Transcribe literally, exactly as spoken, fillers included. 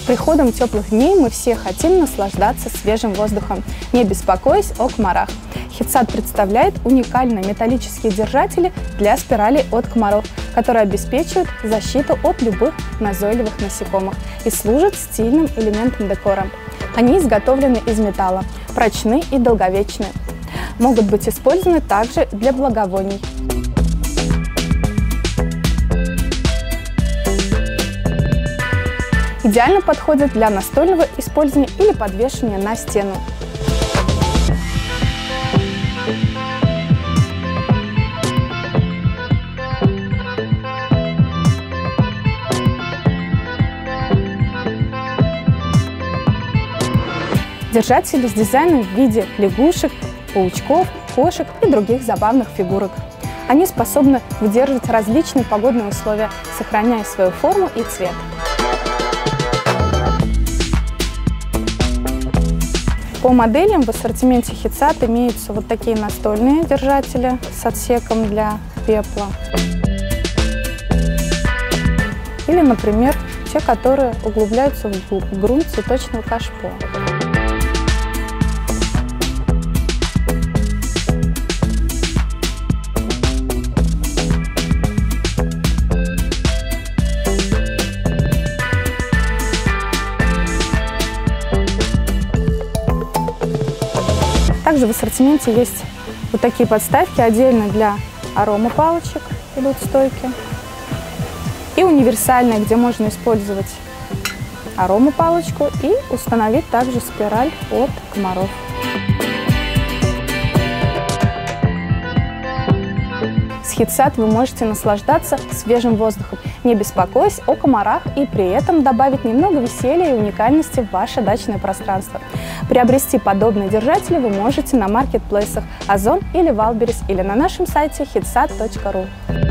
приходом теплых дней мы все хотим наслаждаться свежим воздухом, не беспокоясь о комарах. HeatSat представляет уникальные металлические держатели для спиралей от комаров, которые обеспечивают защиту от любых назойливых насекомых и служат стильным элементом декора. Они изготовлены из металла, прочны и долговечны. Могут быть использованы также для благовоний. Идеально подходят для настольного использования или подвешивания на стену. Держатели с дизайном в виде лягушек, паучков, кошек и других забавных фигурок. Они способны выдерживать различные погодные условия, сохраняя свою форму и цвет. По моделям в ассортименте HeatSat имеются вот такие настольные держатели с отсеком для пепла. Или, например, те, которые углубляются в грунт цветочного кашпо. Также в ассортименте есть вот такие подставки, отдельно для аромапалочек идут стойки. И универсальные, где можно использовать аромапалочку и установить также спираль от комаров. С HeatSat вы можете наслаждаться свежим воздухом, не беспокоясь о комарах, и при этом добавить немного веселья и уникальности в ваше дачное пространство. Приобрести подобные держатели вы можете на маркетплейсах Озон или Валберес или на нашем сайте хитсат точка ру.